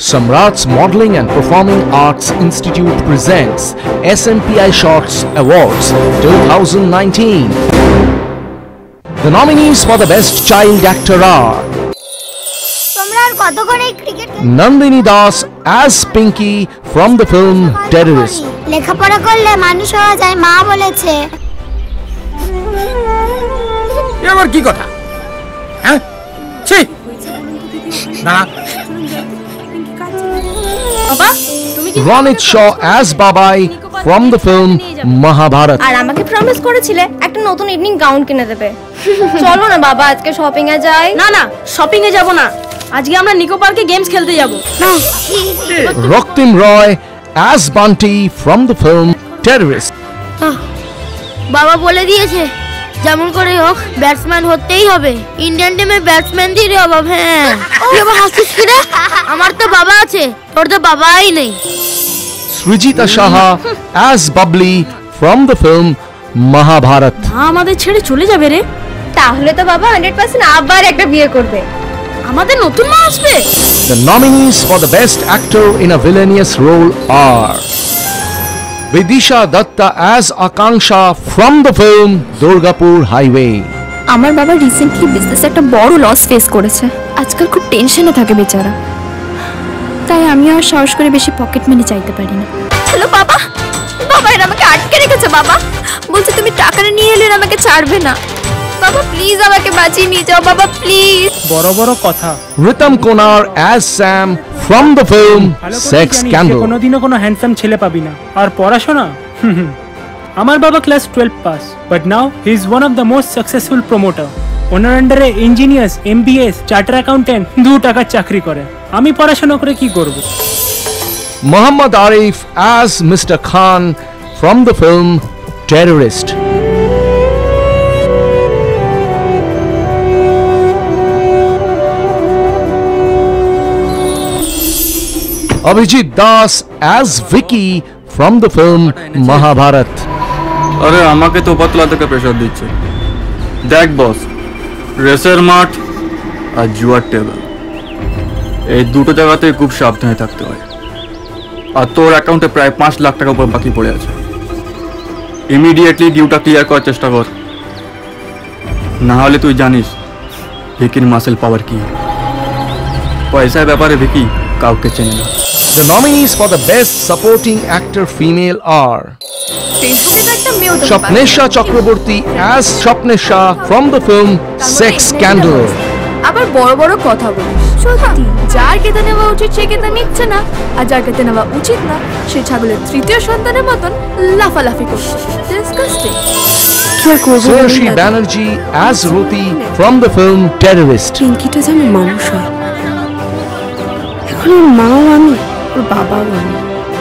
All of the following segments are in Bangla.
Samrat's Modeling and Performing Arts Institute presents SMPAi Shorts Awards 2019. The nominees for the Best Child Actor are Nandini Das as Pinky from the film Terrorist. লেখাপড়া করলে মানুষ হওয়া যায় মা বলেছে। এবার কি কথা? হ্যাঁ? ছি। না। বাবা, তুমি কি Ronit as Babai from the film Mahabharat. আর আমাকে প্রমিস করেছিলে একটা নতুন ইভিনিং গাউন কিনে দেবে। চলো না বাবা আজকে শপিং এ যাই। না না, শপিং এ যাব না। আজকে আমরা নিকো পার্কে গেমস খেলতে যাব। Raktim Roy as Bunty from the film Terrorist. বাবা বলে দিয়েছে যেমন করে হোক ব্যাটসম্যান হতেই হবে। ইন্ডিয়ান টিমে ব্যাটসম্যান দিরে অভাব। হ্যাঁ তুই আবার হাসিস কি রে? আমার তো বাবা আছে, তোর তো বাবাই নেই। Srijita Saha as Bubbly from the film Mahabharat. আমাদের ছেড়ে চলে যাবে রে? তাহলে তো বাবা 100% আবার একটা বিয়ে করবে। আমাদের নতুন মা আসবে। The nominees for the Best Actor in a Villainous role are Bidisha Dutta as Akanksha from the film Durgapur Highway. আমার বাবা রিসেন্টলি বিজনেসে একটা বড় লস ফেস করেছে। আজকাল খুব টেনশনে থাকে বেচারা। তাই আমি আর সাহস করে বেশি পকেট মানি চাইতে পারি না। হ্যালো বাবা, বাবা এরা আমাকে আটকে রেখেছে। বাবা বলছে তুমি টাকা নিয়ে এলে আমাকে ছাড়বে না। বাবা প্লিজ আমাকে বাঁচিয়ে নিয়ে যাও বাবা প্লিজ। বড় বড় কথা। Ritam Konar as Sam from the film Sex Scandal. কোনোদিনও কোনো হ্যান্ডসাম ছেলে পাবি না। আর পড়াশোনা? আমার বাবা ক্লাস 12 পাস, but now he is one of the most successful promoter. ওনার আন্ডারে ইঞ্জিনিয়ার্স, এমবিএস, চার্টার অ্যাকাউন্টেন্ট 2 টাকার চাকরি করে। আমি পড়াশোনা করে কি করব? Muhammad Arif as Mr. Khan from the film Terrorist. Avijeet as Vicky from the film Mahabharat. अरे আমাকে তো পাতলা থেকে প্রেসার দিচ্ছে। দেখ বস, রেসের মাঠ আর জুয়ার টেবিল এই দুটো জায়গাতে খুব সাবধানে থাকতে হয়। আর তোর অ্যাকাউন্টে প্রায় 5 লাখ টাকা উপর বাকি পড়ে আছে। ইমিডিয়েটলি ডিউটা ক্লিয়ার করার চেষ্টা কর, না হলে তুই জানিস ভিকির মাসেল পাওয়ার কি। পয়সার ব্যাপারে ভিকি কাউকে চেনে না। The nominees for the Best Supporting Actor Female are Swapnesha Chakraborty as Swapnesha from the film Sex Scandal. আবার বড় বড় কথা বলিস। সত্যি যার কেটে নেওয়া উচিত সে কেটে নিচ্ছে না, আর যার কেটে নেওয়া উচিত না সে ছাগলের তৃতীয় সন্তানের মতন লাফালাফি করছে। Disgusting. Shreyashi Banerjee as Roti from the film Terrorist. পিঙ্কিটা যেন মানুষ হয়। এখন ওর মাও আমি, ওর বাবাও আমি,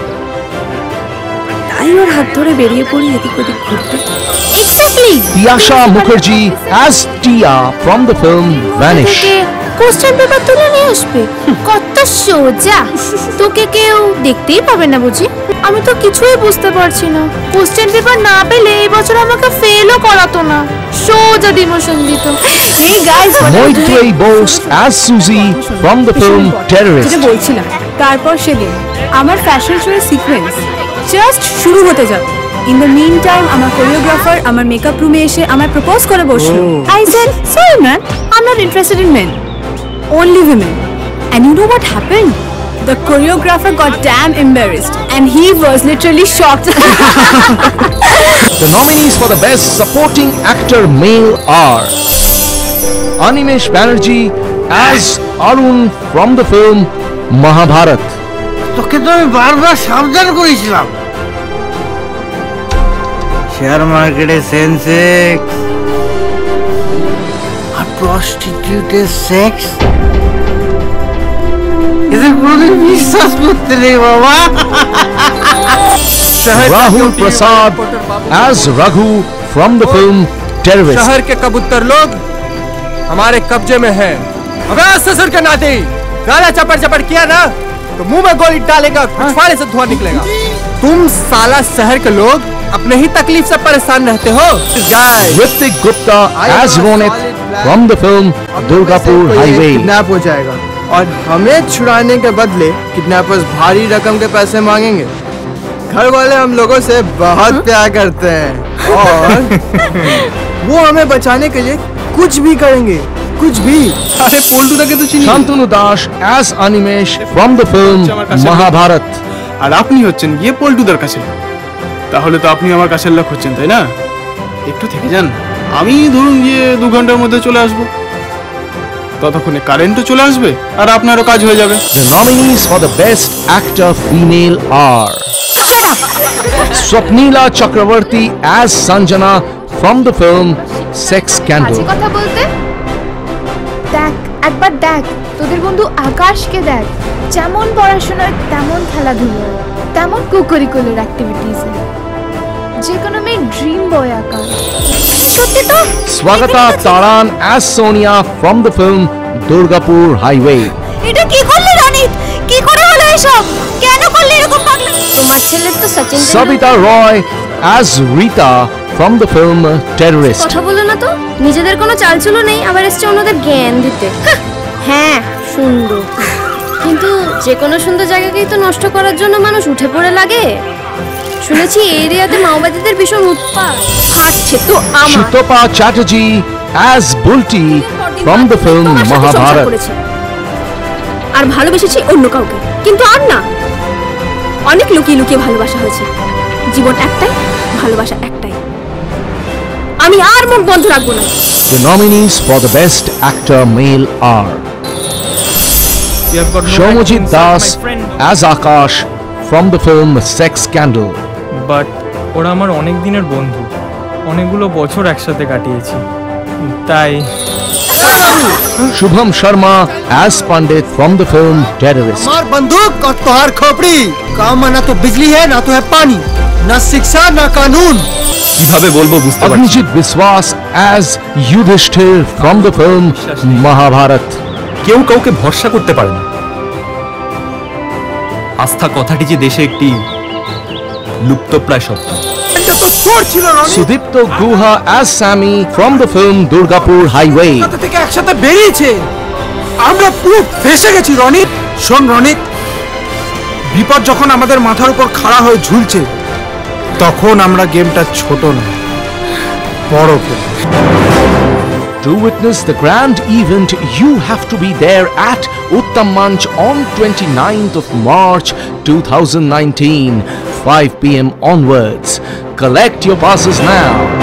তাই ওর হাত ধরে বেরিয়ে পড়ি এদিক ওদিক ঘুরতে। Exactly. Tiyasha Mukherjee as Tia from the film Vanish. Question paper তুলে নিয়ে আসবে। কত সোজা, তোকে কেউ দেখতেই পাবে না বুঝি? আমি তো কিছুই বুঝতে পারছি না। কোশ্চেন পেপার না পেলে এই বছর আমাকে ফেলও করাতো না, সোজা ডিমোশন দিত। এই guys, Moitreyee Bose as Susie from the film Terrorist. যেটা বলছিলাম, তারপর সেদিন আমার ফ্যাশন শোর সিকোয়েন্স জাস্ট শুরু হতে যাবে। In the meantime, আমার কোরিওগ্রাফার আমার মেকআপ রুমে এসে আমায় প্রপোজ করে বসলো। I said, sorry man, I'm not interested in men, only women. And you know what happened? The choreographer got damn embarrassed and he was literally shocked. The nominees for the Best Supporting Actor Male are Animesh Banerjee as Arun from the film Mahabharat. তোকে তো আমি বারবার সাবধান করেছিলাম। শেয়ার মার্কেটে সেন্সেক্স আর প্রস্টিটিউটের সেক্স, এদের কোনোদিন বিশ্বাস করতে নেই বাবা। Rahul Prasad as Raghu from the film Terrorist. शहर के कबूतर लोग हमारे कब्जे में हैं। अगर ससुर के नाते गाला चपड़ चपड़ किया ना तो मुंह में गोली डालेगा, फाड़े से धुआं निकलेगा। तुम साला शहर के लोग अपने ही तकलीफ से परेशान रहते हो। Hrithik Gupta as Ronit from the film Durgapur Highway. Kidnap हो जाएगा और हमें छुड़ाने के बदले किडनैपर्स भारी रकम के पैसे मांगेंगे। घर वाले हम लोगों से बहुत प्यार करते हैं और वो हमें बचाने के लिए कुछ भी करेंगे, कुछ भी। अरे पोल्टूदा के तो চিনি। Santanu Das as Animesh from the film Mahabharat. আর আপনি হচ্ছেন গিয়ে পোল্টুদার কাছে। তাহলে তো আপনি আমার কাছের লোক হচ্ছেন, তাই না? একটু থেকে যান, আমি ধরুন গিয়ে 2 ঘন্টার মধ্যে চলে আসবো। ততক্ষণে কারেন্টও চলে আসবে আর আপনারও কাজ হয়ে যাবে। The nominees for the best actor female are Swapnila Chakraborty as Sanjana from the film Sex Scandal. আজকে কথা বলতে দেখ, একবার দেখ তোদের বন্ধু আকাশকে দেখ, যেমন পড়াশোনা তেমন খেলাধুলো তেমন কোকারিকুলার অ্যাক্টিভিটিস, যে কোনো মেয়ে ড্রিম বয় আকাশ। সত্যি তো। Swagata Taran as Sonia from the film Durgapur Highway. এটা কি করলি রনিত? কি করে হলো এসব? কেন করলি এরকম পাগলা? তোমার ছেলে তো Sachin Savita Roy as Rita from the film Terrorist. কথা বলো না তো, নিজেদের কোনো চালচুলো নেই, আবার এসছে অন্যদের জ্ঞান দিতে। হ্যাঁ সুন্দর, কিন্তু যে কোনো সুন্দর জায়গাকেই তো নষ্ট করার জন্য মানুষ উঠে পড়ে লাগে। শুনেছি এই এরিয়াতে মাওবাদীদের ভীষণ উৎপাত। হাঁটছে তো আমার। Shitopa Chatterjee as Bulti from the film Mahabharat. আর ভালোবেসেছি অন্য কাউকে, কিন্তু আর না। অনেক লুকিয়ে লুকিয়ে ভালোবাসা হয়েছে। জীবন একটাই, ভালোবাসা একটাই। আমি আর মুখ বন্ধ রাখবো না। The nominees for the best actor male are Shomujit Das as Akash from the film Sex Scandal. But ওরা আমার অনেক দিনের বন্ধু, অনেকগুলো বছর একসাথে কাটিয়েছি, তাই Shubham Sharma as Pandit from the film Terrorist. मार बंदूक और तोहार खोपड़ी, काम ना तो बिजली है ना तो है पानी, ना शिक्षा ना कानून। কিভাবে বলবো বুঝতে পারছি। Avijeet Biswas as Yudhishthir from the film Mahabharat. কেউ কাউকে ভরসা করতে পারে না। আস্থা কথাটি যে দেশে একটি লুপ্তপ্রায় শব্দ। Sudipto Guha as Sammy from the film Durgapur Highway. থেকে একসাথে বেরিয়েছে, আমরা পুরো ফেসে গেছি রনিত। শোন রনিত, বিপদ যখন আমাদের মাথার উপর খাড়া হয়ে ঝুলছে, তখন আমরা গেমটা ছোট না বড় করি। To witness the grand event, you have to be there at Uttam Manch on 29th of March 2019, 5 p.m. onwards. Collect your passes now.